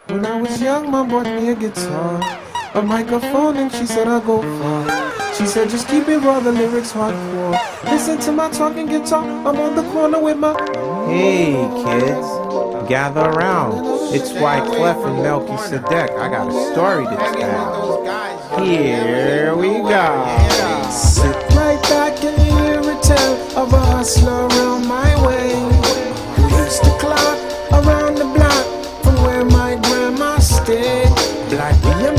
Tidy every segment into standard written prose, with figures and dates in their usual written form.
When I was young, Mom bought me a guitar, a microphone, and she said I'll go far. She said just keep it raw, the lyrics hardcore. Listen to my talking guitar, I'm on the corner with my... Hey kids, gather around. It's Wyclef and Melky Sedeck. I got a story to tell. Here we go. Sit right back and hear a tale of a hustler around my way, who used to clock around the block from where my grandma stayed. Black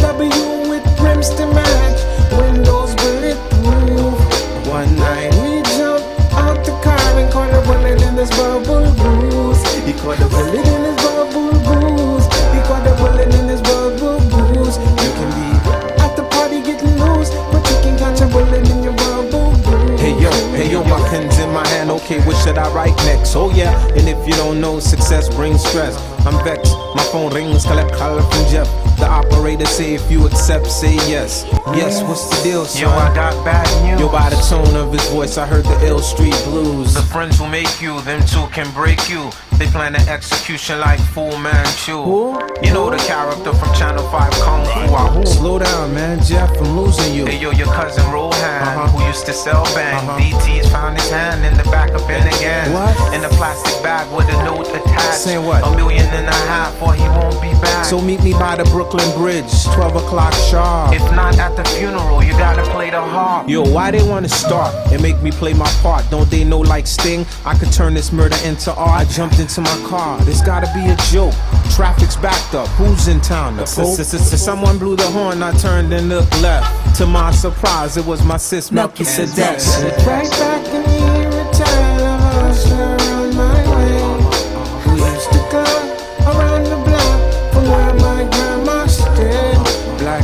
BMW with rims to match, windows bulletproof. One night he jumped out the car and caught a bullet in his BubbleGoose. He caught a bullet in his BubbleGoose. He caught a bullet in his BubbleGoose. You can be at the party getting loose, but you can catch a bullet in your BubbleGoose. Hey yo, my pen's in my hand, okay, what should I write next? Oh yeah, and if you don't know, success brings stress. I'm vexed, my phone rings, collect call from Jeff. The operator say if you accept, say yes. Yes, what's the deal, son? Yo, I got bad news. Yo, by the tone of his voice, I heard the ill street blues. The friends who make you, them two can break you. They plan an execution like Fu Manchu. Who? You know the character from Channel 5 Kung Fu. Slow down, man, Jeff, I'm losing you. Hey yo, your cousin Rohan, who used to sell bang. DT's found his hand in the back of Bennigan. What? In a plastic bag with a note attached. Saying what? $1.5 million or he won't be back. So meet me by the Brooklyn Bridge, 12 o'clock sharp. If not at the funeral, you gotta play the harp. Yo, why they wanna start and make me play my part? Don't they know like Sting, I could turn this murder into art? I jumped into my car, this gotta be a joke. Traffic's backed up, who's in town? The Pope? Someone blew the horn, I turned and looked left. To my surprise, it was my sis Melky Sedeck. Sit right back and hear a tale of a hustler around my way, who used to climb around the block from where my grandma stayed. Black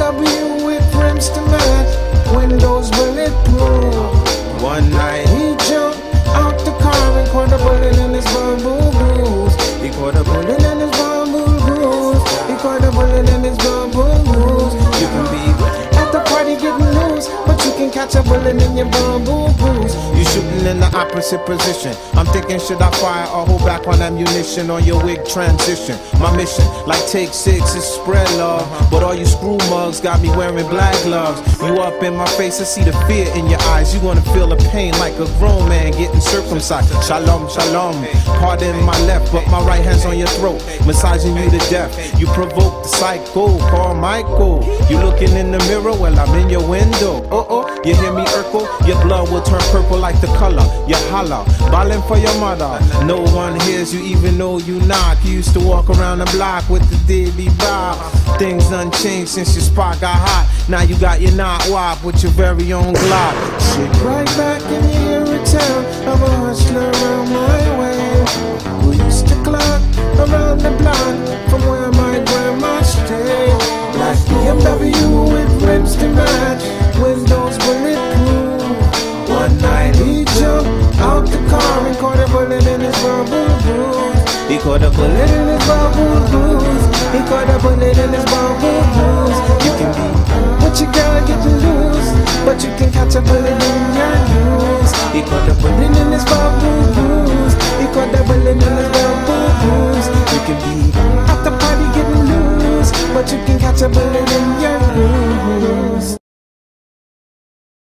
BMW with rims to match, windows bulletproof. One night He jumped out the car and caught a bullet in his BubbleGoose. He caught a bullet in his BubbleGoose. He caught a bullet in his BubbleGoose. You can be at the party getting loose, but you can catch a bullet in your BubbleGoose. you shooting in the opposite position. I'm thinking, should I fire or hold back on ammunition on your wig transition? My mission, like take 6, is spread love. But all you screw mugs got me wearing black gloves. You up in my face, I see the fear in your eyes. You gonna feel the pain like a grown man getting circumcised. Shalom, shalom. Pardon my left, but my right hand's on your throat, massaging you to death. You provoke the psycho, call Michael. You looking in the mirror, well I'm in your window. You hear me urkel? Your blood will turn purple like the color. You holler, ballin' for your mother. No one hears you even though you knock. You used to walk around the block with the DB bob. Things done changed since your spot got hot. Now you got your knot wop with your very own Glock. Sit right back and hear a tale of a hustler around my way, who used to clock around the block from where my grandma stayed. Black BMW with rims to match, windows bulletproof. One night he jumped out the car and caught a bullet in his BubbleGoose. He caught a bullet In his BubbleGoose. He caught a bullet in his BubbleGoose. You can be what you gotta get to lose, but you can catch a bullet in your youth.